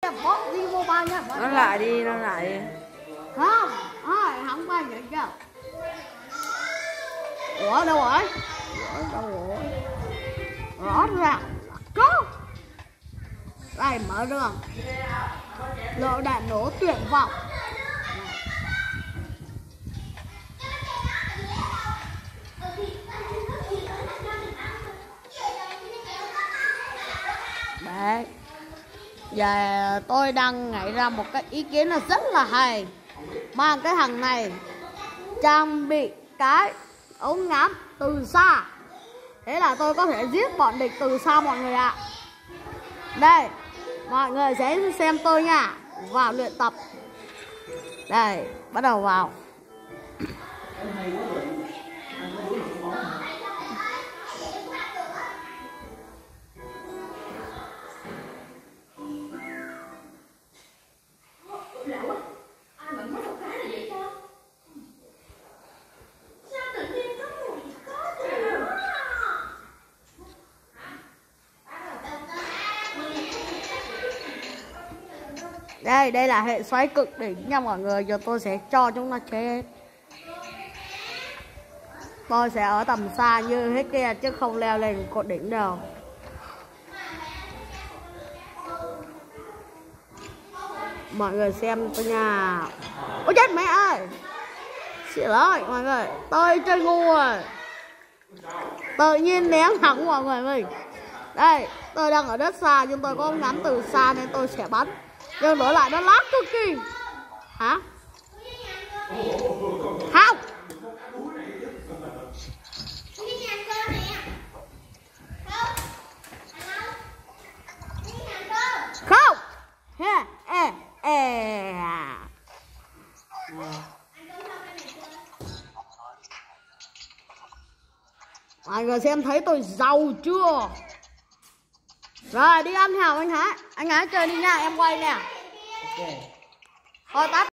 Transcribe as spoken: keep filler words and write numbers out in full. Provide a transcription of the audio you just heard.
bóp đi vô ba nhá. Nó lại đi, nó lại đi. Không, ai không ba vậy chứ. Ủa đâu rồi? Ủa đâu rồi? Rõ ràng là có. Đây mở đường. Lộ đạn nổ tuyệt vọng. Đấy. Giờ tôi đang nghĩ ra một cái ý kiến là rất là hay. Mang cái thằng này trang bị cái ống ngắm từ xa. Thế là tôi có thể giết bọn địch từ xa mọi người ạ. Đây, mọi người sẽ xem tôi nha. Vào luyện tập. Đây, bắt đầu vào. Đây, đây là hệ xoáy cực đỉnh nha mọi người. Giờ tôi sẽ cho chúng nó chết. Tôi sẽ ở tầm xa như thế kia chứ không leo lên cột đỉnh đâu. Mọi người xem tôi nha. Ôi chết mẹ ơi. Xin lỗi mọi người. Tôi chơi ngu rồi. Tự nhiên ném thẳng mọi người mình. Đây, tôi đang ở đất xa nhưng tôi có ngắm từ xa nên tôi sẽ bắn. Nhưng đổi lại nó lát cực kỳ. Hả? Không. Không. Ha, e, e. Mọi người xem thấy tôi giàu chưa? Rồi đi ăn hào anh Hải. Anh Hải chơi đi nha, em quay nè. Ok. Thôi tắt.